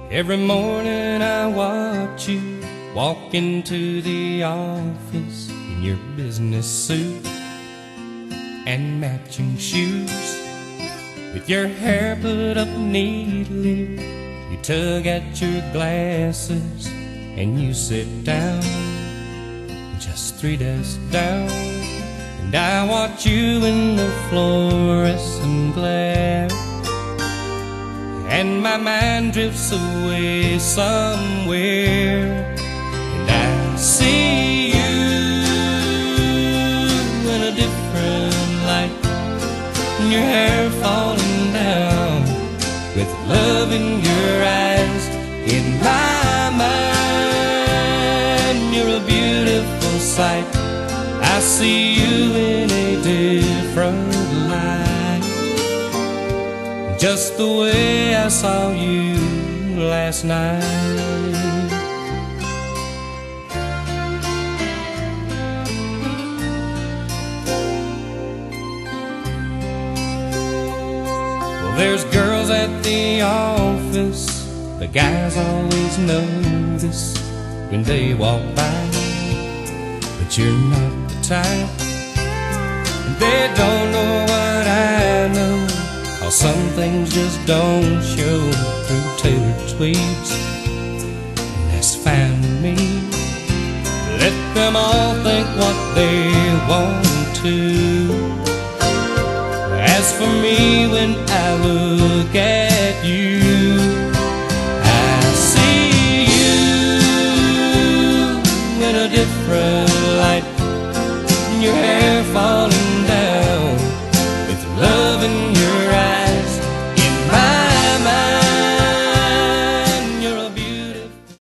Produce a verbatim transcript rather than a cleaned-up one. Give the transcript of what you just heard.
Every morning I watch you walk into the office in your business suit and matching shoes. With your hair put up neatly, you tug at your glasses and you sit down, just three desks down. And I watch you in the fluorescent glare, and my mind drifts away somewhere, and I see you in a different light, and your hair falling down, with love in your eyes. In my mind, you're a beautiful sight. I see you in a different light, just the way I saw you last night. Well, there's girls at the office, the guys always notice when they walk by, but you're not the type, and they don't know what I know. How some things just don't show through tailored tweeds, and that's fine with me. Let them all think what they want to. As for me, when I look